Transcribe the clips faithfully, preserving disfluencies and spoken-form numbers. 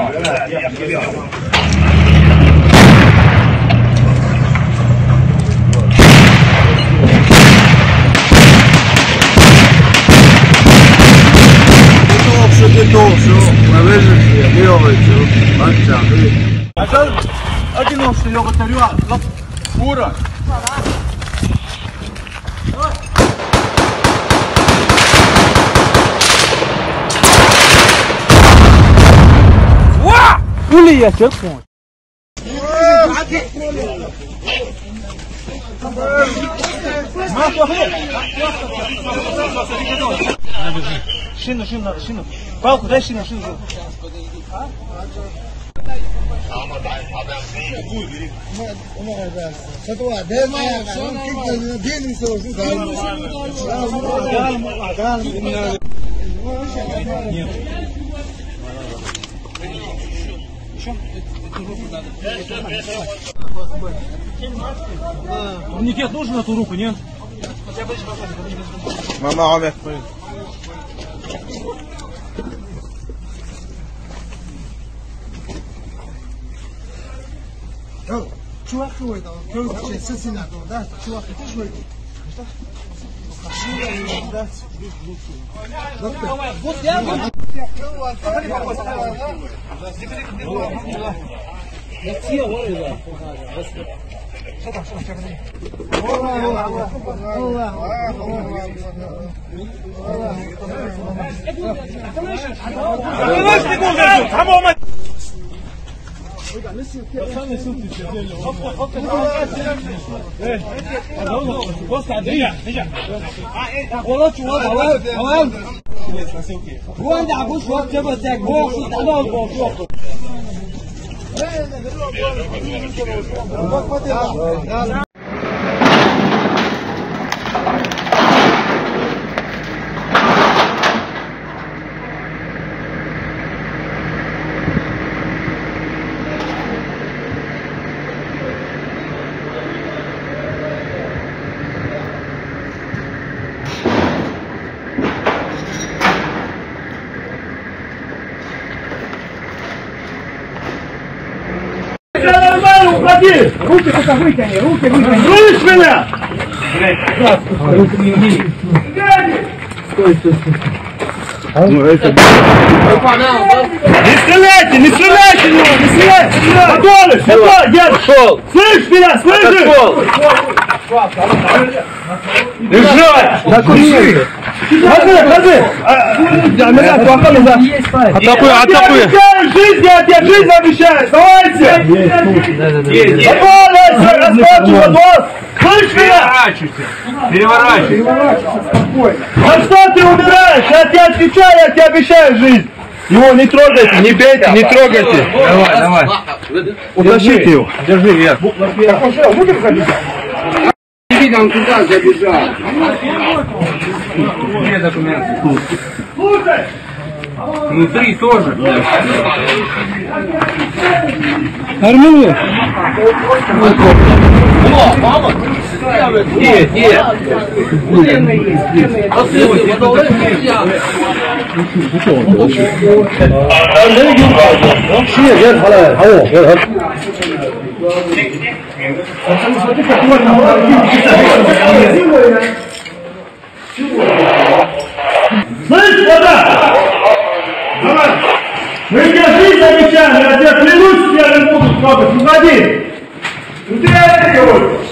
Одиночный лёг отарюа, фура. Ули я телефон. Шину, шину надо, шину. Палку, дай шину, шину. Турникет нужен на ту руку, нет? Мама, Амер. Чувак, твой там, вообще, сосина, да? Чувак, ты что это? Вот я вот. Я тебе говорю, что там, что там, что там? Уходи! Руки только вытяни, руки вытяни! Слышишь меня? Руки не умеют. Стой, стой, стой. Ну, это... Не стреляйте, не стреляйте в него, не стреляйте! Подолы, подолы, я... Слышишь меня, слышишь? Лежать! Накуши! Ходи, ходи! Атакуй, атакуй! Жизнь, я тебе жизнь обещаю! Давайте! Подолы, раскачивай, подол! Слышишь меня? Переворачивайся! Спокойно! А что ты умираешь? Я тебе отвечаю, я тебе обещаю жизнь! Его не трогайте, не бейте, не трогайте! Давай, давай! Утащите его! Держи вверх! Будем ходить? Он туда забежал. Где документы? Тут. Слушай! Внутри тоже. Армия! О, мама! Где, где? Слышь, вода! Давай! Мы тебе жизнь обещаем, я тебе клянусь, я не буду трогать. Уходи! Ну ты это говоришь?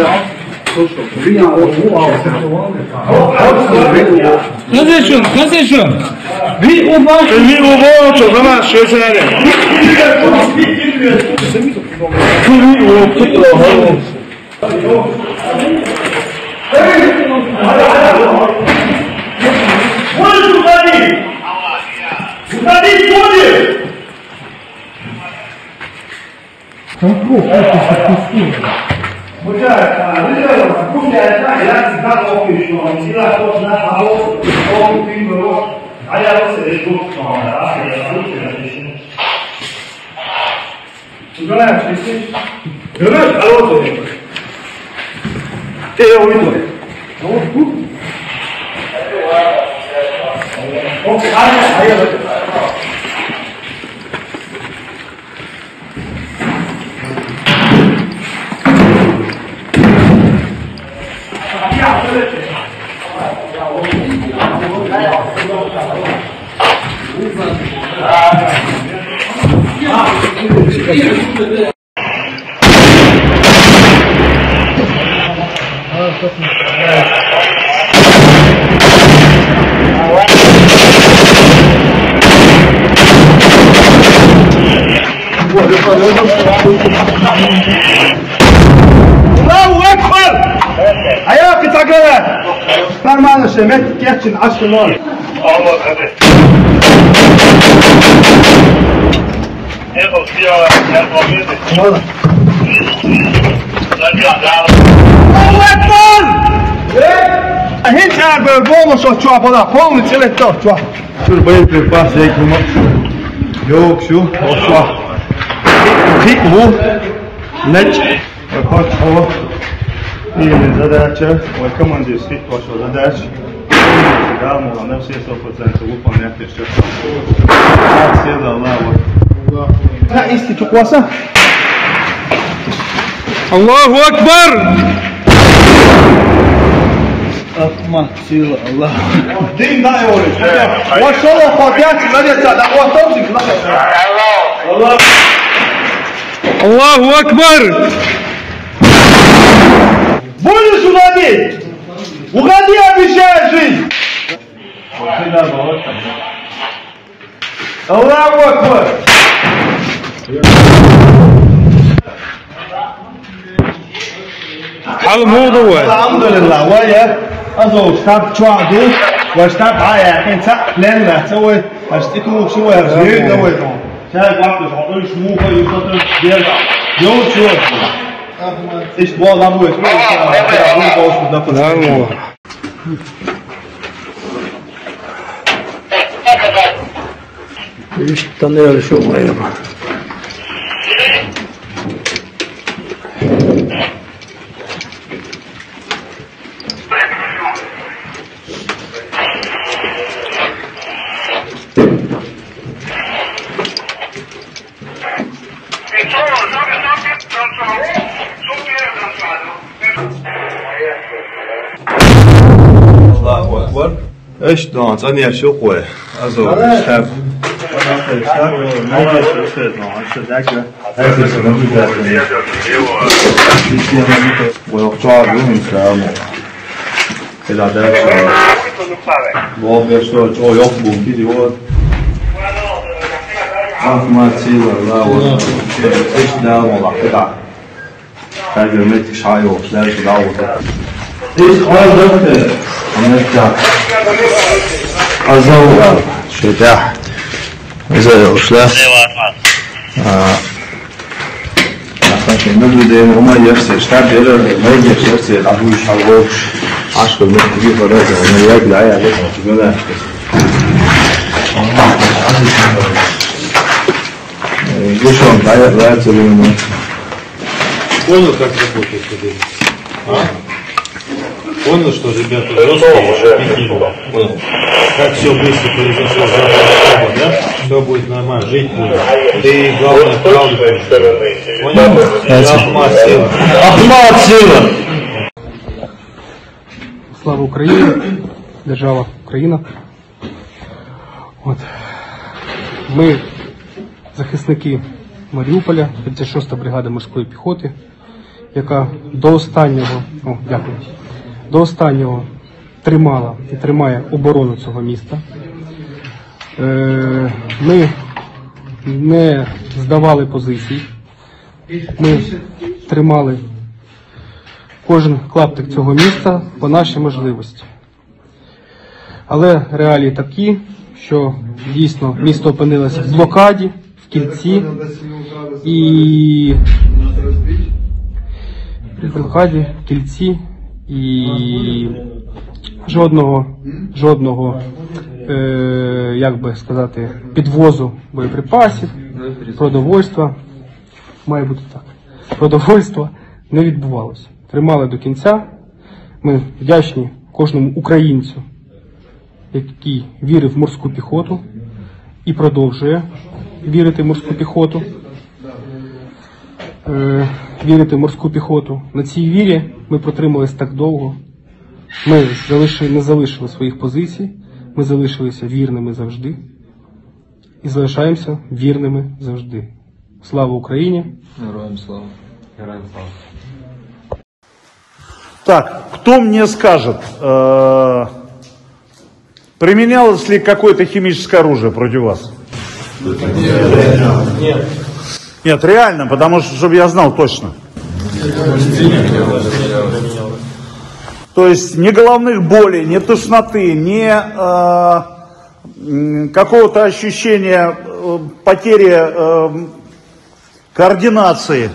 Kardeşim, kardeşim. Bir ulan, bir ulan çok ama şöyle söyle. Bir ulan çok ulan. Можешь уходить? Уходить будешь? Muchas gracias. Кухня это я всегда помню, что он всегда хочет на холод, он пил, а я вот иду, а я лучше напишу. Угадай, пиши. Угадай, холод. Ты его уйду. Вот тут. Окей, а я, а я. Allahu Ekber! Ayağa takılı! Parmağını şemet geçin aşkın ol. Allah hadi. Evo, sija, evo, vidi. Hvala. Allahu Ekber! Hiç eğer böyle olmuş o çuapada, polni cijeli to čuap. Tur bojitljiv pas eknemo. Yok şu, o čuap. Hitmu, neć, hoć ovo. Ili zadaća, ovaj komandirski pošao zadač. Damo vam ne sve sto posto upam neke što. Sjeda Allahu. Na isti čukosa. Allahu Akbar! Ahma sila Allah. Din da je ovdje. Ovo što ovo hodjaci gledjeca da ovo tomci gledjeca. Allah. Allahu Akbar! Будешь угодить? Угоди, обещаю жизнь! Аллаху Акбар! الموضوع الحمد لله ويا أزو شتاب شوادو وشتاب عايا أنت لين لا تسوي أشتكوا شو يا زين دوي شايف واحد يقول شو هو يسطر بيرجع يوم شو İşte bu adam bu esmer. Namo. İşte tanıyor şu olayı. Allahu Akbar. Echt dans an ja schon ruhig. Also, ich habe ich habe noch was gestellt noch. Ich denke, es ist noch nicht da. Ich hier mal mit wo auch zwar jungen Frauen. Ela da. Wo wir so oh ja, wo die Uhr. Ahmad Sila Allahu. Echt da والله كده. Kijk, met die saai op, sluit het oude. Is alles oké? نرجع أزور شجاع زي وشلاح عشان النبي ده وما يخسر اشتعب يلا ما يجي يخسر العدو يشعوه عشق الملك دي فرازة وما يجي العيا عليها وتجمعنا يجيشهم العيا العيا تسليم Понял, как работает это? А? Понял, что ребята взрослые, понял, как все быстро произошло, завтра, да? Все будет нормально, жить будет. Ты, главное, правду скажи. Понял? Ахмад сила. Ахмад сила! Слава Україні! Держава Україна. От. Ми захисники Маріуполя, тридцять шоста бригада морської піхоти, яка до останнього, о, дякую, до останнього тримала і тримає оборону цього міста. Е, ми не здавали позицій, ми тримали кожен клаптик цього міста по нашій можливості. Але реалії такі, що дійсно місто опинилося в блокаді, в кільці і в блокаді, в кільці і жодного, жодного, е, як би сказати, підвозу боєприпасів, продовольства, має бути так, продовольства не відбувалося. Тримали до кінця. Ми вдячні кожному українцю, який вірив в морську піхоту і продовжує вірити в морську піхоту. Е, вірити в морську піхоту. На цій вірі ми протримались так довго. Ми залишили, не залишили своїх позицій, ми залишилися вірними завжди і залишаємося вірними завжди. Слава Україні! Героям слава. Героям слава. Так, кто мне скажет, э, применялось ли какое-то химическое оружие против вас? Нет. Нет, реально, потому что, чтобы я знал точно. То есть ни головных болей, ни тошноты, ни э, м, какого-то ощущения э, потери э, координации.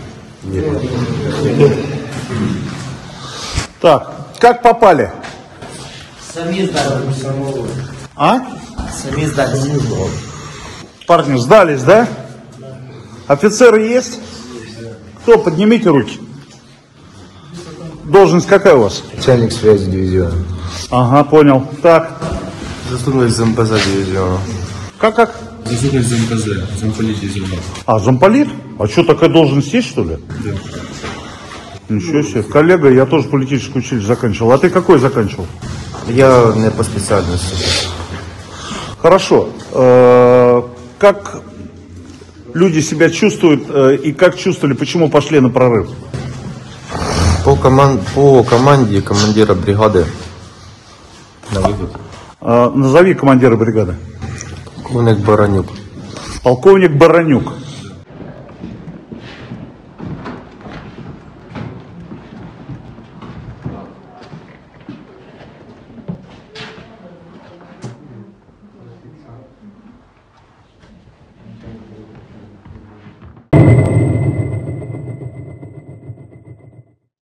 Так, как попали? Сами сдали. А? Сами сдались. Парни, сдались, да? Офицеры есть? Кто? Поднимите руки. Должность какая у вас? Начальник связи дивизиона. Ага, понял. Так, Заступник ЗМПЗ дивизиона. как, как? Заступник ЗМПЗ. Замполит дивизиона. А, замполит? А что, такая должность есть, что ли? Да. Ничего себе. Коллега, я тоже политическое училище заканчивал. А ты какой заканчивал? Я не по специальности. Хорошо. Э, Как люди себя чувствуют э, и как чувствовали, почему пошли на прорыв? По, коман... по команде командира бригады на выход. Э, Назови командира бригады. Полковник Баранюк. Полковник Баранюк.